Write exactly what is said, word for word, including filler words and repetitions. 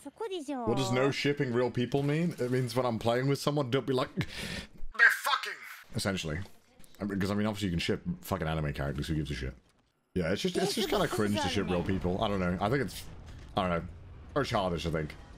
What does no shipping real people mean? It means when I'm playing with someone, don't be like, they're fucking. Essentially. Because, I mean, obviously you can ship fucking anime characters, who gives a shit? Yeah, it's just, it's just kind of cringe to ship real people. I don't know. I think it's, I don't know, or childish, I think.